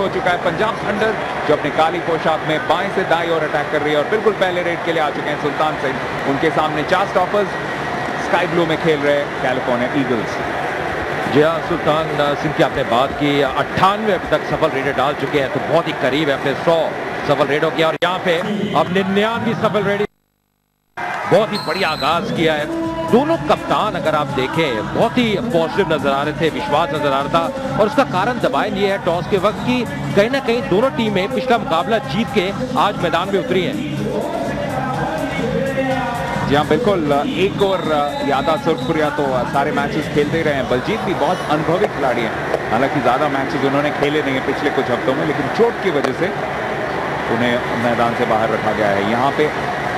शुरू हो चुका है। पंजाब थंडर जो अपनी काली पोशाक में बाएं से दाएं और अटैक कर रही है और बिल्कुल पहले रेड के लिए आ चुके हैं सुल्तान सिंह। उनके सामने 4 स्टॉपर्स स्काई ब्लू में खेल रहे कैलिफोर्निया ईगल्स। जी हाँ, सुल्तान सिंह की आपने बात की, 98 अभी तक सफल रेडर डाल चुके हैं, तो बहुत ही करीब है अपने 100 सफल रेडों के। और यहाँ पे अब 99 सफल रेडी, बहुत ही बढ़िया आगाज किया है। दोनों कप्तान अगर आप देखें बहुत ही पॉजिटिव नजर आ रहे थे, विश्वास नजर आ रहा था। और उसका कारण दबाइन ये है टॉस के वक्त की कहीं ना कहीं दोनों टीमें पिछला मुकाबला जीत के आज मैदान में उतरी हैं। जी हाँ बिल्कुल, एक और यादा सुरखपुरिया तो सारे मैचेस खेलते ही रहे हैं। बलजीत भी बहुत अनुभवी खिलाड़ी हैं, हालांकि ज्यादा मैचेस उन्होंने खेले नहीं है पिछले कुछ हफ्तों में, लेकिन चोट की वजह से उन्हें मैदान से बाहर रखा गया है। यहाँ पे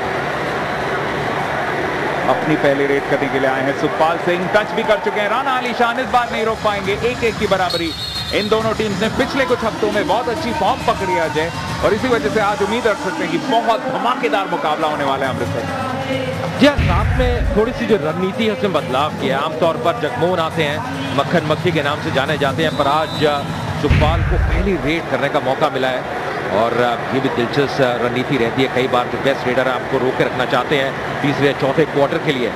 अपनी पहली रेड करने के लिए आए हैं सुखपाल सिंह, टच भी कर चुके हैं। राना अली शान इस बार नहीं रोक पाएंगे, 1-1 की बराबरी। इन दोनों टीम्स ने पिछले कुछ हफ्तों में बहुत अच्छी फॉर्म पकड़ी है अजय, और इसी वजह से आज उम्मीद रख सकते हैं कि बहुत धमाकेदार मुकाबला होने वाला है अमृतसर। जी हाँ, साथ में थोड़ी सी जो रणनीति है उसमें बदलाव किया। आमतौर पर जगमोहन आते हैं, मक्खन मक्खी के नाम से जाने जाते हैं, पर आज सुखपाल को पहली रेड करने का मौका मिला है और ये भी दिलचस्प रणनीति रहती है। कई बार जो बेस्ट रेडर आपको रोक के रखना चाहते हैं तीसरे या चौथे क्वार्टर के लिए।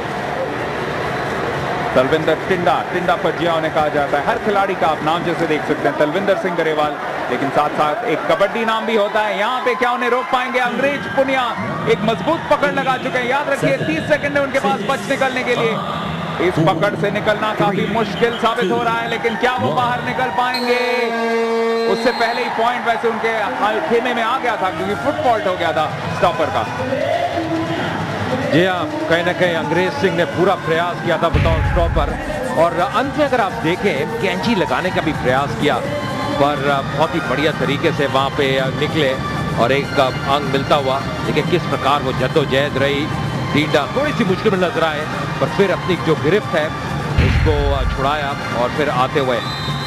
तलविंदर टिंडा फजिया उन्हें कहा जाता है। हर खिलाड़ी का आप नाम जैसे देख सकते हैं तलविंदर सिंह गरेवाल, लेकिन साथ साथ एक कबड्डी नाम भी होता है। यहाँ पे क्या उन्हें रोक पाएंगे? अंग्रेज पुनिया एक मजबूत पकड़ लगा चुके हैं। याद रखिए 30 सेकंड है उनके पास बच निकलने के लिए। इस पकड़ से निकलना काफी मुश्किल साबित हो रहा है, लेकिन क्या वो बाहर निकल पाएंगे? उससे पहले ही पॉइंट वैसे उनके खेमे में आ गया था क्योंकि फुट फॉल्ट हो गया था स्टॉपर का। जी हाँ, कहीं ना कहीं अंग्रेज सिंह ने पूरा प्रयास किया था बताओ स्टॉपर, और अंत में अगर आप देखें कैंची लगाने का भी प्रयास किया, पर बहुत ही बढ़िया तरीके से वहां पे निकले और एक अंग मिलता हुआ। लेकिन किस प्रकार वो जद्दोजहद रही, टिंडा थोड़ी सी मुश्किल में नजर आए, पर फिर अपनी जो गिरफ्त है उसको छुड़ाया और फिर आते हुए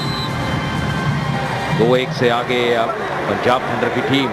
2-1 से आगे पंजाब थंडर की टीम।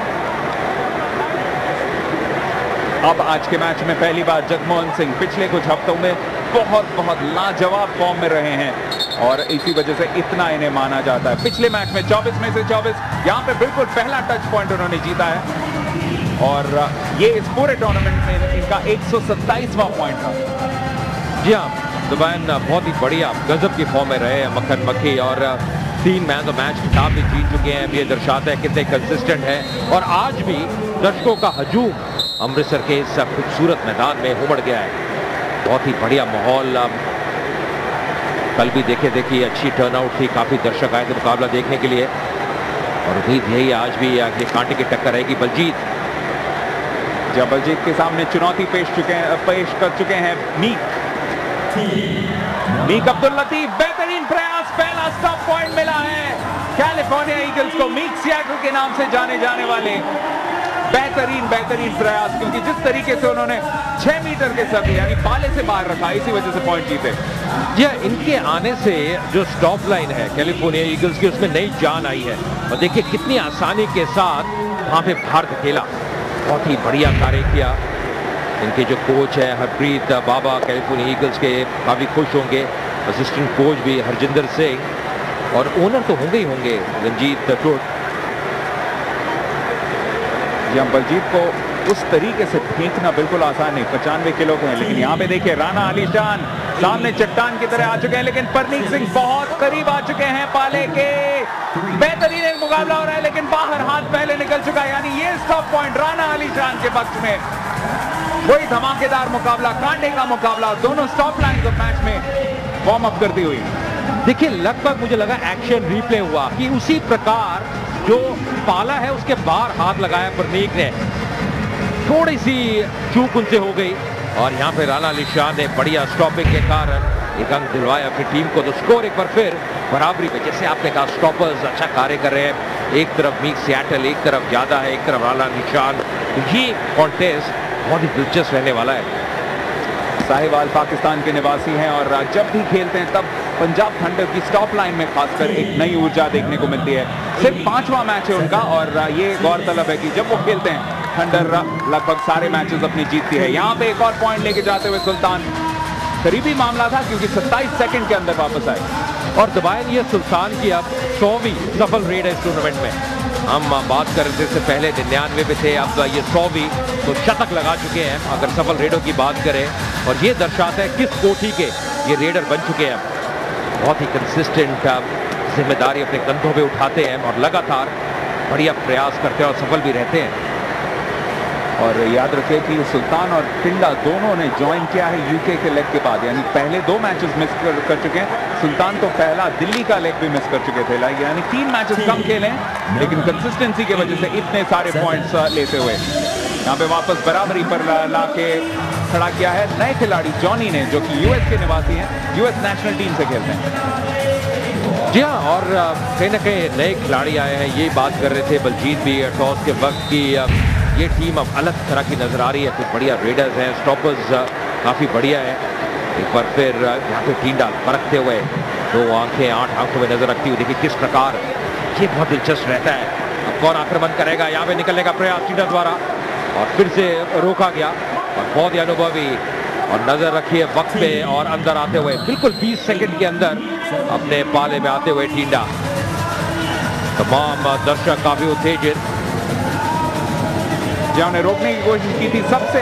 अब आज के मैच में पहली बार जगमोहन सिंह पिछले कुछ हफ्तों में बहुत लाजवाब फॉर्म में रहे हैं और इसी वजह से इतना इन्हें माना जाता है। पिछले मैच में 24 में से 24, यहाँ पे बिल्कुल पहला टच पॉइंट उन्होंने जीता है और ये इस पूरे टूर्नामेंट में इनका 127वां पॉइंट था। जी हाँ, दुबैन बहुत ही बढ़िया गजब की फॉर्म में रहे हैं मक्खन मक्खी, और 3 मैन ऑफ मैच खिताब भी जीत चुके हैं। ये दर्शाता है कितने कंसिस्टेंट है। और आज भी दर्शकों का हजूम अमृतसर के इस खूबसूरत मैदान में उमड़ गया है। बहुत ही बढ़िया माहौल। कल भी देखिए अच्छी टर्नआउट थी, काफी दर्शक आए थे मुकाबला देखने के लिए, और उम्मीद यही आज भी ये कांटे की टक्कर रहेगी। बलजीत, जब बलजीत के सामने चुनौती पेश कर चुके हैं मीक अब्दुल लतीफ। बेहतरीन प्रयास, पहला स्टॉप पॉइंट मिला है कैलिफोर्निया ईगल्स को। मीक सियाटल के नाम से जाने जाने वाले बेहतरीन प्रयास, क्योंकि जिस तरीके से उन्होंने 6 मीटर के सर्कल यानी पाले से बाहर रखा, इसी वजह से पॉइंट जीते। जी, इनके आने से जो स्टॉप लाइन है कैलिफोर्निया ईगल्स की उसमें नई जान आई है, और देखिए कितनी आसानी के साथ वहां पे बाहर धकेला। बहुत ही बढ़िया कार्य किया। इनके जो कोच है हरप्रीत बाबा कैलिफोर्निया ईगल्स के काफी खुश होंगे, असिस्टेंट कोच भी हरजिंदर सिंह, और ओनर तो होंगे ही होंगे रंजीत टूट। जब बलजीत को उस तरीके से फेंकना बिल्कुल आसान नहीं, 95 किलो के हैं, लेकिन यहाँ पे देखिए राना अली शान सामने चट्टान की तरह आ चुके हैं, लेकिन परनीत सिंह बहुत करीब आ चुके हैं पाले के। बेहतरीन एक मुकाबला हो रहा है, लेकिन बाहर हाथ पहले निकल चुका है, यानी ये स्टॉप पॉइंट राना अली शान के पक्ष में। वही धमाकेदार मुकाबला, कांटे का मुकाबला, दोनों स्टॉप लाइन ऑफ मैच में वार्म अप करती हुई। देखिए लगभग मुझे लगा एक्शन रिप्ले हुआ कि उसी प्रकार जो पाला है उसके बाहर हाथ लगाया परनीक ने, थोड़ी सी चूक उनसे हो गई, और यहाँ पे राना अली शाह ने बढ़िया स्टॉपिंग के कारण एक अंक दिलवाया अपनी टीम को। तो स्कोर एक बार फिर बराबरी पे, जैसे आपने कहा स्टॉपर्स अच्छा कार्य कर रहे हैं। एक तरफ मीक सियाटल, एक तरफ ज्यादा है, एक तरफ राना अली शाह। तो ये कॉन्टेस्ट बहुत ही दिलचस्प रहने वाला है। साहिवाल पाकिस्तान के निवासी हैं और जब भी खेलते हैं तब पंजाब थंडर की स्टॉप लाइन में खासकर एक नई ऊर्जा देखने को मिलती है। सिर्फ 5वां मैच है उनका, और ये गौरतलब है कि जब वो खेलते हैं थंडर लगभग सारे मैचेस अपनी जीतती है। यहाँ पे एक और पॉइंट लेके जाते हुए सुल्तान, करीबी मामला था क्योंकि 27 सेकंड के अंदर वापस आए। और दबाइन ये सुल्तान की अब 100वीं सफल रेड है इस टूर्नामेंट में। हम बात कर रहे थे इससे पहले 99 पे थे, अब ये 100वीं, तो शतक लगा चुके हैं अगर सफल रेडों की बात करें। और ये दर्शाता है किस कोटि के ये रेडर बन चुके हैं। बहुत ही कंसिस्टेंट जिम्मेदारी अपने कंधों पे उठाते हैं और लगातार बढ़िया प्रयास करते हैं और सफल भी रहते हैं। और याद रखिए कि सुल्तान और टिंडा दोनों ने ज्वाइन किया है यूके के लेग के बाद, यानी पहले 2 मैचेस मिस कर चुके हैं। सुल्तान तो पहला दिल्ली का लेग भी मिस कर चुके थे, यानी 3 मैचेस कम खेले, लेकिन कंसिस्टेंसी की वजह से इतने सारे पॉइंट्स लेते हुए यहाँ पे वापस बराबरी पर लाके खड़ा किया है नए खिलाड़ी जॉनी ने, जो कि यूएस के निवासी हैं, यूएस नेशनल टीम से खेलते हैं। जी हाँ, और कहीं ना कहीं नए खिलाड़ी आए हैं, ये बात कर रहे थे बलजीत भी टॉस के वक्त की। ये टीम अब अलग तरह की नजर आ रही है, कुछ बढ़िया रेडर्स हैं, स्टॉपर्स काफी बढ़िया है। एक बार फिर यहाँ पे टिंडा परखते हुए 2 आंखें 8 आंखों में नजर रखती हुई, देखिए किस प्रकार ये बहुत दिलचस्प रहता है। अब कौन आक्रमण करेगा, यहाँ पे निकलने का प्रयास टिंडा द्वारा और फिर से रोका गया। और बहुत ही अनुभवी, और नजर रखिए वक्त पे और अंदर आते हुए बिल्कुल 20 सेकंड के अंदर अपने पाले में आते हुए टिंडा। तमाम दर्शक काफी उत्तेजित, जिन्होंने रोकने की कोशिश की थी सबसे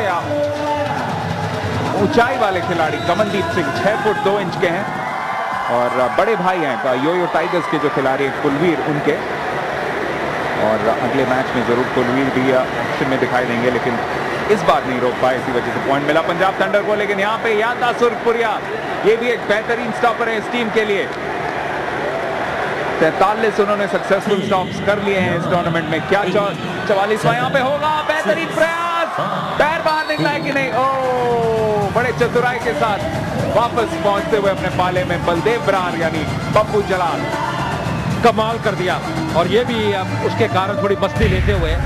ऊंचाई वाले खिलाड़ी कमलदीप सिंह 6 फुट 2 इंच के हैं, और बड़े भाई हैं योयो टाइगर्स के जो खिलाड़ी कुलवीर उनके। और अगले मैच में जरूर कुलवीर भी एक्शन में दिखाई देंगे, लेकिन इस बार नहीं रोक पाए, इसी वजह से पॉइंट मिला पंजाब थंडर को। लेकिन यहाँ पे यादा सुरपुरिया, ये भी एक बेहतरीन स्टॉपर है इस टीम के लिए। 43 उन्होंने सक्सेसफुल स्टॉप्स कर लिए हैं इस टूर्नामेंट में। क्या 44वां यहाँ पे होगा, बेहतरीन प्रयास, पैर बाहर निकला है कि नहीं, ओ बड़े चतुराई के साथ वापस पहुंचते हुए अपने पाले में बलदेव बरार यानी पप्पू जलाल कमाल कर दिया। और ये भी उसके कारण थोड़ी मस्ती लेते हुए,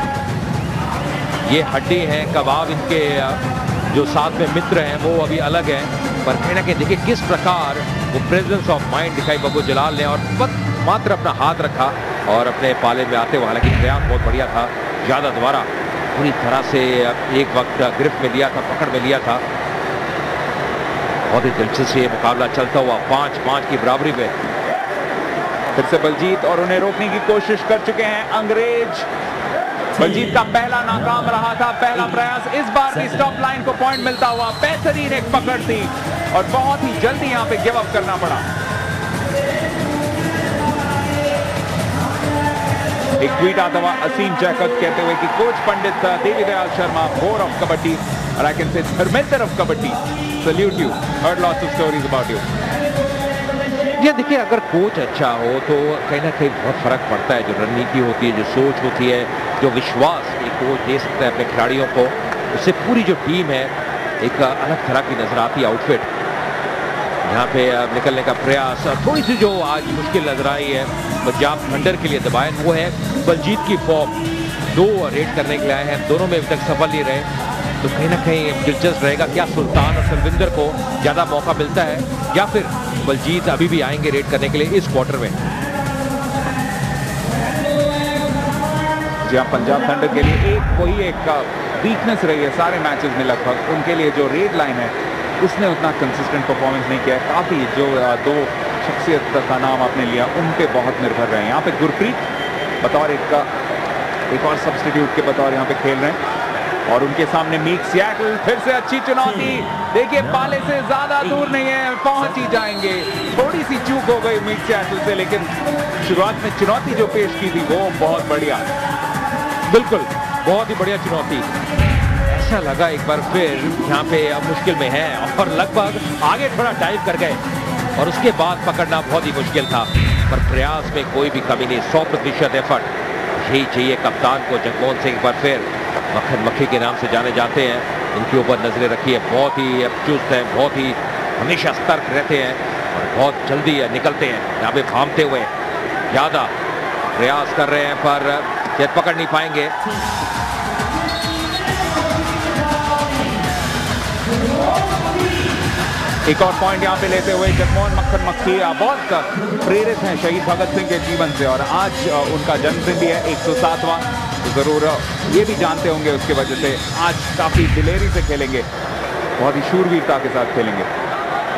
ये हड्डी है कबाब, इनके जो साथ में मित्र हैं वो अभी अलग हैं, पर कहीं ना कहीं देखिए किस प्रकार वो प्रेजेंस ऑफ माइंड दिखाई बब्बू जलाल ने, और मात्र अपना हाथ रखा और अपने पाले में आते हुए, हालांकि प्रयास बहुत बढ़िया था, ज्यादा द्वारा पूरी तरह से एक वक्त गिरफ्त में लिया था, पकड़ में लिया था। बहुत ही दिलचस्प ये मुकाबला चलता हुआ 5-5 की बराबरी में। फिर से बलजीत, और उन्हें रोकने की कोशिश कर चुके हैं अंग्रेज। बलजीत का पहला नाकाम रहा था पहला प्रयास, इस बार भी स्टॉप लाइन को पॉइंट मिलता हुआ बेहतरीन एक पकड़ थी, और बहुत ही जल्दी यहाँ पे गिव अप करना पड़ा। एक ट्वीट आता हुआ असीम जैकब कहते हुए कि coach Pandit Devi Dayal Sharma, bore of kabaddi, और I can say Dharmendra of kabaddi, salute you, heard lots of stories about you. ये देखिए अगर कोच अच्छा हो तो कहीं ना कहीं बहुत फर्क पड़ता है। जो रणनीति होती है, जो सोच होती है, जो विश्वास एक कोच दे सकता है अपने खिलाड़ियों को, उससे पूरी जो टीम है एक अलग तरह की नजर आती है। आउटफिट यहाँ पे निकलने का प्रयास, थोड़ी सी जो आज मुश्किल नजर आई है पंजाब थंडर के लिए दबायन, वो है बलजीत की फॉर्म। 2 रेड करने के लिए आए हैं, दोनों में अभी तक सफल नहीं रहे, तो कहीं ना कहीं दिलचस्प रहेगा क्या सुल्तान और तलविंदर को ज्यादा मौका मिलता है, या फिर बलजीत अभी भी आएंगे रेड करने के लिए इस क्वार्टर में। जी हाँ, पंजाब थंडर के लिए एक वीकनेस रही है सारे मैचेस में लगभग, उनके लिए जो रेड लाइन है उसने उतना कंसिस्टेंट परफॉर्मेंस नहीं किया है। काफी जो 2 शख्सियत का नाम आपने लिया उन पे बहुत निर्भर रहे हैं। यहाँ पे गुरप्रीत बतौर एक और सब्स्टिट्यूट के बतौर यहाँ पे खेल रहे हैं, और उनके सामने मीक सियाटल, फिर से अच्छी चुनौती, देखिए पाले से ज्यादा दूर नहीं है, पहुंच ही जाएंगे। थोड़ी सी चूक हो गई मीक सियाटल से, लेकिन शुरुआत में चुनौती जो पेश की थी वो बहुत बढ़िया, बिल्कुल बहुत ही बढ़िया चुनौती। ऐसा लगा एक बार फिर यहाँ पे मुश्किल में है, और लगभग आगे थोड़ा डाइव कर गए, और उसके बाद पकड़ना बहुत ही मुश्किल था, पर प्रयास में कोई भी कमी नहीं, 100% एफर्ट। यही चाहिए कप्तान को। जगमोहन सिंह पर फिर मक्खन मक्खी के नाम से जाने जाते हैं, इनके ऊपर नजरें रखिए, बहुत ही चुस्त हैं, बहुत ही हमेशा सतर्क रहते हैं, और बहुत जल्दी निकलते हैं। यहाँ पे भामते हुए ज्यादा प्रयास कर रहे हैं, पर शायद पकड़ नहीं पाएंगे। एक और पॉइंट यहाँ पे लेते हुए जगमोहन मक्खन मक्खी बहुत प्रेरित हैं शहीद भगत सिंह के जीवन से, और आज उनका जन्मदिन भी है 107वां, तो जरूर ये भी जानते होंगे, उसके वजह से आज काफी दिलेरी से खेलेंगे, बहुत ही शूरवीरता के साथ खेलेंगे।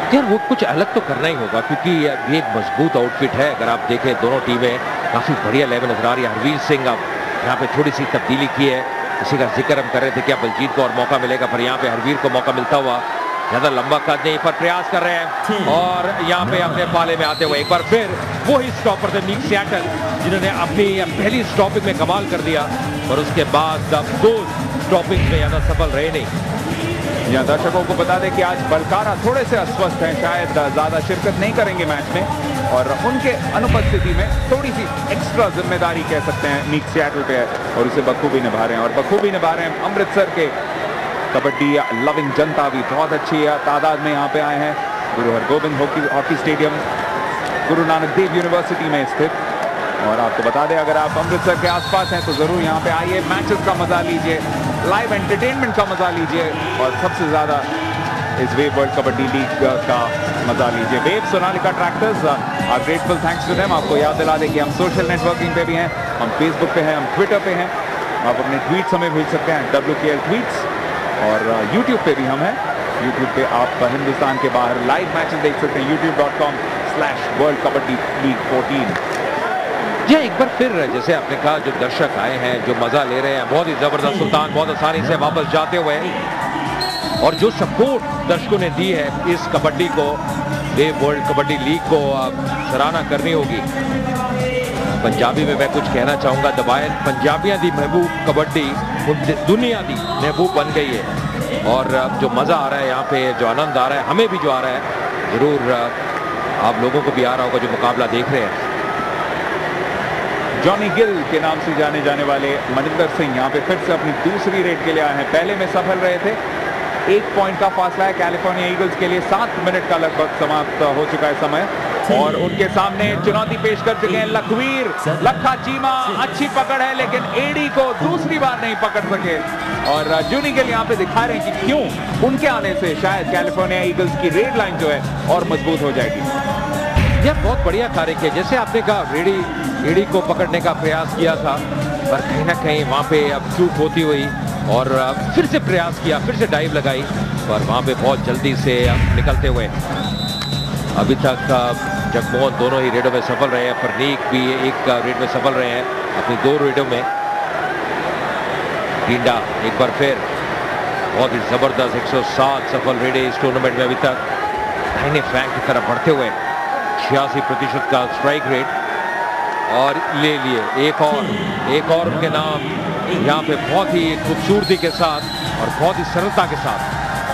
यार वो कुछ अलग तो करना ही होगा, क्योंकि ये एक मजबूत आउटफिट है। अगर आप देखें दोनों टीमें काफी बढ़िया लेवल नजर आ रही है। हरवीर सिंह अब यहाँ पे थोड़ी सी तब्दीली की है, इसी का जिक्र हम कर रहे थे कि बलजीत को और मौका मिलेगा, पर यहाँ पे हरवीर को मौका मिलता हुआ ज्यादा लंबा कद नहीं, पर प्रयास कर रहे हैं और यहाँ पे अपने पाले में आते हुए एक बार फिर वही स्टॉपर थे निक सिएटल, जिन्होंने अपनी पहली स्टॉपिंग में कमाल कर दिया, और उसके बाद दो स्टॉपिंग में ज्यादा सफल रहे नहीं। यहाँ दर्शकों को बता दें कि आज बलकारा थोड़े से अस्वस्थ हैं, शायद ज्यादा शिरकत नहीं करेंगे मैच में, और उनके अनुपस्थिति में थोड़ी सी एक्स्ट्रा जिम्मेदारी कह सकते हैं निक सिएटल पे है, और उसे बखूबी निभा रहे हैं। और बखूबी निभा रहे हैं अमृतसर के कबड्डी लविंग जनता भी बहुत अच्छी तादाद में यहाँ पे आए हैं। गुरु Hargobind hockey stadium Guru Nanak Dev university में स्थित। और आपको बता दें, अगर आप अमृतसर के आसपास हैं तो जरूर यहाँ पे आइए, मैचेस का मजा लीजिए, लाइव एंटरटेनमेंट का मजा लीजिए, और सबसे ज्यादा इस वेव वर्ल्ड कबड्डी लीग का मजा लीजिए। Wave Sonalika tractors are grateful thanks to them. आपको याद दिला दें कि हम सोशल नेटवर्किंग पे भी हैं, हम फेसबुक पे हैं, हम ट्विटर पे हैं, आप अपने ट्वीट्स हमें भेज सकते हैं WKL ट्वीट्स, और यूट्यूब पे भी हम हैं। यूट्यूब पे आप हिंदुस्तान के बाहर लाइव मैचेस देख सकते हैं, youtube.com/World Kabaddi League 14। जी एक बार फिर जैसे आपने कहा, जो दर्शक आए हैं, जो मजा ले रहे हैं, बहुत ही जबरदस्त सुल्तान बहुत आसानी से वापस जाते हुए, और जो सपोर्ट दर्शकों ने दी है इस कबड्डी को, वेव वर्ल्ड कबड्डी लीग को सराहना करनी होगी। पंजाबी में मैं कुछ कहना चाहूंगा, दबाए पंजाबियां दी महबूब कबड्डी दुनिया दी महबूब बन गई है, और जो मजा आ रहा है यहाँ पे, जो आनंद आ रहा है, हमें भी जो आ रहा है, जरूर आप लोगों को भी आ रहा होगा जो मुकाबला देख रहे हैं। जॉनी गिल के नाम से जाने जाने वाले मनिंदर सिंह यहाँ पे फिर से अपनी दूसरी रेड के लिए आए हैं। पहले में सफल रहे थे, 1 पॉइंट का फासला है कैलिफोर्निया ईगल्स के लिए। 7 मिनट का लगभग समाप्त हो चुका है समय, और उनके सामने चुनौती पेश कर चुके हैं लखवीर लखा चीमा। अच्छी पकड़ है, लेकिन एडी को दूसरी बार नहीं पकड़ सके, और जॉनी गिल यहाँ पे दिखा रहे हैं कि क्यों उनके आने से शायद कैलिफोर्निया ईगल्स की रेड लाइन जो है और मजबूत हो जाएगी। यह बहुत बढ़िया कार्य किया, जैसे आपने कहा एडी को पकड़ने का प्रयास किया था, पर कहीं ना कहीं वहाँ पे अब चूक होती हुई, और फिर से प्रयास किया, फिर से डाइव लगाई, पर वहाँ पे बहुत जल्दी से निकलते हुए अभी तक जगमोहन दोनों ही रेडों में सफल रहे हैं, प्रनीक भी एक रेड में सफल रहे हैं अपनी 2 रेडों में। टिंडा एक बार फिर बहुत ही जबरदस्त 107 सफल रेडे इस टूर्नामेंट में अभी तक, दाहिने फ्लैंक की तरफ बढ़ते हुए 86% का स्ट्राइक रेट, और ले लिए एक और उनके नाम यहाँ पे बहुत ही खूबसूरती के साथ और बहुत ही सरलता के साथ।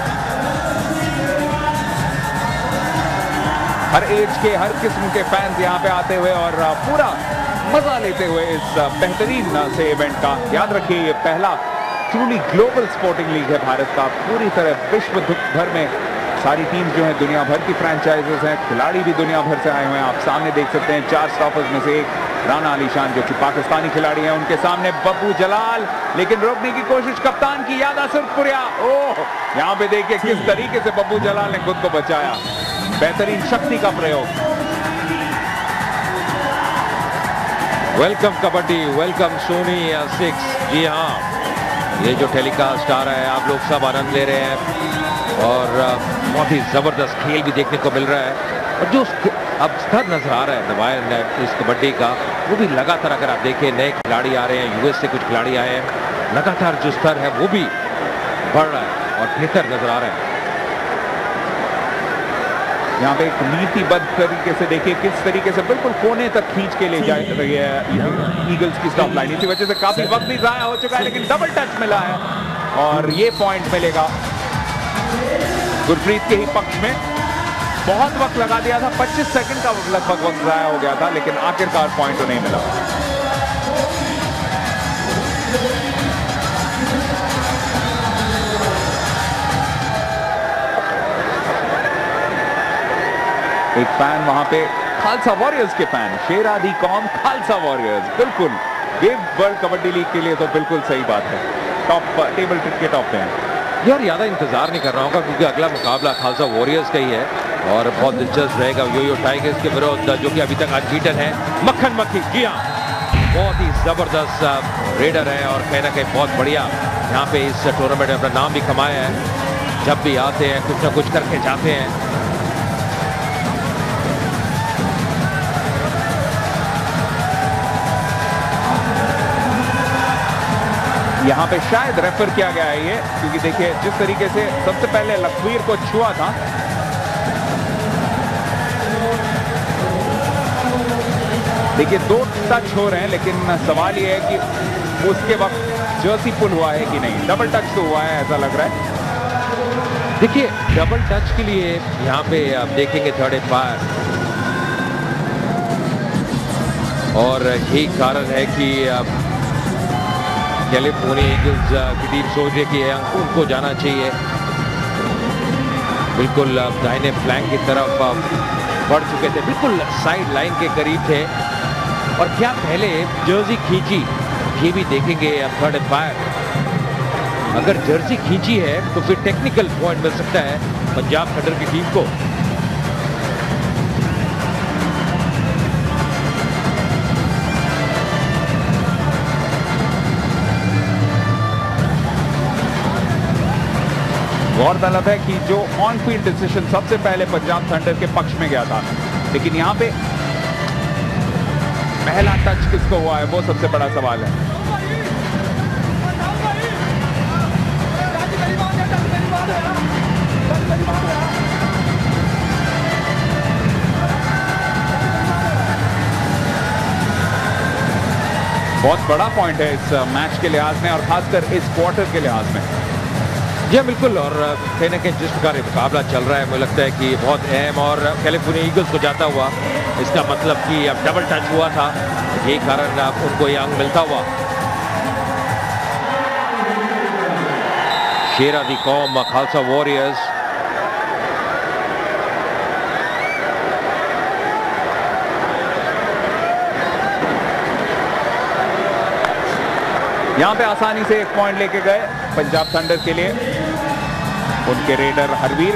हर एज के, हर किस्म के फैंस यहाँ पे आते हुए और पूरा मजा लेते हुए इस बेहतरीन से इवेंट का। याद रखिए, ये पहला ट्रूली ग्लोबल स्पोर्टिंग लीग है भारत का। पूरी तरह विश्व भर में सारी टीम जो है दुनिया भर की फ्रेंचाइजेस हैं, खिलाड़ी भी दुनिया भर से आए हुए हैं। आप सामने देख सकते हैं 4 स्टॉपर्स में से एक राना अली शान जो कि पाकिस्तानी खिलाड़ी हैं, उनके सामने बब्बू जलाल, लेकिन रोकने की कोशिश कप्तान की यादा सुरपुरिया। ओह, यहाँ पे देखिए किस तरीके से बब्बू जलाल ने खुद को बचाया, बेहतरीन शक्ति का प्रयोग। Welcome kabaddi, welcome Sony 6। जी हाँ, ये जो टेलीकास्ट आ रहा है आप लोग सब आनंद ले रहे हैं, और बहुत ही जबरदस्त खेल भी देखने को मिल रहा है। और जो अब स्तर नजर आ रहा है दबाए इस कबड्डी का, वो भी लगातार, अगर आप देखें नए खिलाड़ी आ रहे हैं, यूएस से कुछ खिलाड़ी आए हैं, लगातार जो स्तर है वो भी बढ़ रहा है और बेहतर नजर आ रहा है। यहाँ पे एक नीतिबद्ध तरीके से देखिए किस तरीके से बिल्कुल कोने तक खींच के ले जा रही है ईगल्स की स्टॉप लाइन। इसी वजह से काफी वक्त भी जाया हो चुका है, लेकिन डबल टच मिला है और ये पॉइंट मिलेगा गुरप्रीत के ही पक्ष में। बहुत वक्त लगा दिया था, 25 सेकंड का लगभग वक्त जाया हो गया था, लेकिन आखिरकार पॉइंट तो नहीं मिला। एक फैन वहां पे, खालसा वॉरियर्स के फैन, शेर आदि कौम खालसा वॉरियर्स, बिल्कुल वेव वर्ल्ड कबड्डी लीग के लिए तो बिल्कुल सही बात है, टॉप टेबल के टॉप पे हैं। यार ज्यादा इंतजार नहीं कर रहा होगा, क्योंकि अगला मुकाबला खालसा वॉरियर्स का ही है और बहुत दिलचस्प रहेगा। यो टाइगर्स के विरुद्ध, जो कि अभी तक अनबीटन है, मक्खन मक्खी। जी हाँ, बहुत ही जबरदस्त रेडर है और कहीं ना कहीं बहुत बढ़िया यहाँ पे इस टूर्नामेंट में अपना नाम भी कमाया है। जब भी आते हैं कुछ ना कुछ करके जाते हैं। यहाँ पे शायद रेफर किया गया है ये, क्योंकि देखिए जिस तरीके से सबसे पहले लखवीर को छुआ था, देखिए 2 टच हो रहे हैं, लेकिन सवाल ये है कि उसके वक्त जर्सी पुल हुआ है कि नहीं। डबल टच तो हुआ है ऐसा लग रहा है। देखिए डबल टच के लिए यहाँ पे आप देखेंगे थर्ड एम्पायर, और यही कारण है कि कैलिफोर्निया ईगल्स की टीम सोच रही है कि उनको जाना चाहिए। बिल्कुल दाहिने फ्लैंक की तरफ बढ़ चुके थे, बिल्कुल साइड लाइन के करीब थे, और क्या पहले जर्सी खींची ये भी देखेंगे थर्ड एम्पायर। अगर जर्सी खींची है तो फिर टेक्निकल पॉइंट मिल सकता है पंजाब थंडर की टीम को। गौरतलब है कि जो ऑन फील्ड डिसीजन सबसे पहले पंजाब थंडर के पक्ष में गया था, लेकिन यहां पे पहला टच किसको हुआ है वो सबसे बड़ा सवाल है। बहुत बड़ा पॉइंट है इस मैच के लिहाज में, और खासकर इस क्वार्टर के लिहाज में। जी बिल्कुल, और कहीं ना कहीं जिस प्रकार मुकाबला चल रहा है मुझे लगता है कि बहुत अहम, और कैलिफोर्निया ईगल्स को जाता हुआ इसका मतलब कि अब डबल टच हुआ था, यही कारण उनको ये अंक मिलता हुआ। शेरा दी कौम खालसा वॉरियर्स, यहां पे आसानी से 1 पॉइंट लेके गए पंजाब थंडर के लिए उनके रेडर हरवीर।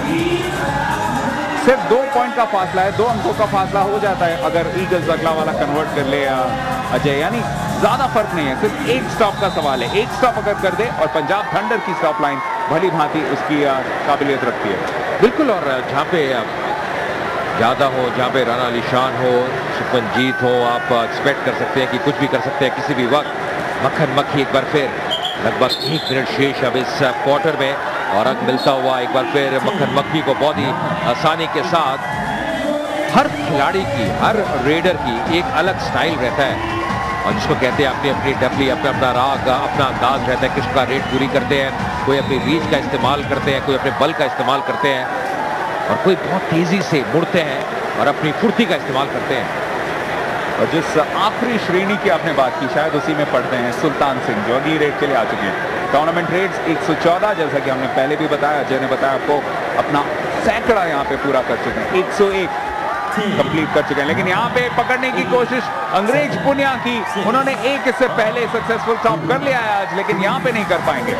सिर्फ 2 पॉइंट का फासला है, 2 अंकों का फासला हो जाता है अगर ईगल्स अगला वाला कन्वर्ट कर ले अजय, यानी ज्यादा फर्क नहीं है, सिर्फ 1 स्टॉप का सवाल है। 1 स्टॉप अगर कर दे और पंजाब थंडर की स्टॉप लाइन भली भांति उसकी काबिलियत रखती है। बिल्कुल, और जहां पे ज्यादा हो, जहां पे राना अलीशान हो, सुपनजीत हो, आप एक्सपेक्ट कर सकते हैं कि कुछ भी कर सकते हैं किसी भी वक्त। मक्खन मक्खी एक बार फिर, लगभग 1 मिनट शेष अब इस क्वार्टर में, और अंक मिलता हुआ एक बार फिर मक्खन मक्खी को बहुत ही आसानी के साथ। हर खिलाड़ी की, हर रेडर की एक अलग स्टाइल रहता है, और जिसको कहते हैं अपनी अपनी डबली, अपना अपना राग, अपना अंदाज रहता है किस प्रकार रेड पूरी करते हैं। कोई अपनी रीच का इस्तेमाल करते हैं, कोई अपने बल का इस्तेमाल करते हैं, और कोई बहुत तेजी से मुड़ते हैं और अपनी फुर्ती का इस्तेमाल करते हैं। और जिस आखिरी श्रेणी की आपने बात की, शायद उसी में पढ़ते हैं सुल्तान सिंह, जो अगली रेड के लिए आ चुके हैं। टूर्नामेंट रेड्स 114, जैसा कि हमने पहले भी बताया, अजय ने बताया आपको, अपना सैकड़ा यहाँ पे पूरा कर चुके हैं, 101 कंप्लीट कर चुके हैं। लेकिन यहाँ पे पकड़ने की कोशिश अंग्रेज पुनिया की, उन्होंने एक इससे पहले सक्सेसफुल स्टॉप कर लिया है आज, लेकिन यहाँ पे नहीं कर पाएंगे।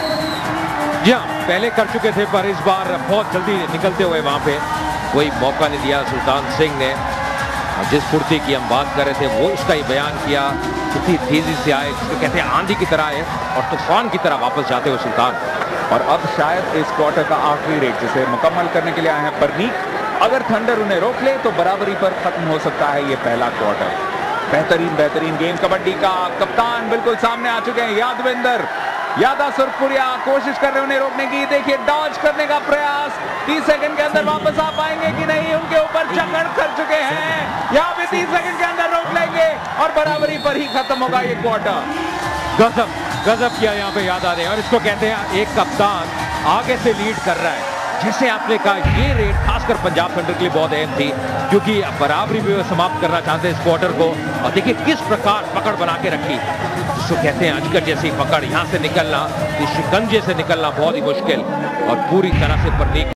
जी हाँ, पहले कर चुके थे, पर इस बार बहुत जल्दी निकलते हुए वहां पे कोई मौका नहीं दिया सुल्तान सिंह ने। जिस फुर्ती की हम बात कर रहे थे वो उसका ही बयान किया, कितनी तेजी से आए, जिसको कहते हैं आंधी की तरह आए और तूफान की तरह वापस जाते हुए सुल्तान। और अब शायद इस क्वार्टर का आखिरी रेड जिसे मुकम्मल करने के लिए आए हैं परनीक, अगर थंडर उन्हें रोक ले तो बराबरी पर खत्म हो सकता है ये पहला क्वार्टर। बेहतरीन गेम कबड्डी का। कप्तान बिल्कुल सामने आ चुके हैं, यादविंदर यादव सुरपुरिया कोशिश कर रहे हैं उन्हें रोकने की। देखिए डॉज करने का प्रयास, 30 सेकंड के अंदर वापस आ पाएंगे कि नहीं, उनके ऊपर चकड़ कर चुके हैं। यहाँ पे 30 सेकंड के अंदर रोक लेंगे और बराबरी पर ही खत्म होगा ये क्वार्टर। गजब किया यहाँ पे याद आ रहे हैं, और इसको कहते हैं एक कप्तान आगे से लीड कर रहा है। जैसे आपने कहा, ये रेड खासकर पंजाब थंडर के लिए बहुत अहम थी, क्योंकि बराबरी में समाप्त करना चाहते हैं इस क्वार्टर को। और देखिए किस प्रकार पकड़ बना के रखी, जिसको कहते हैं अजगर जैसी पकड़। यहाँ से निकलना, इस शिकंजे से निकलना बहुत ही मुश्किल, और पूरी तरह से परनीक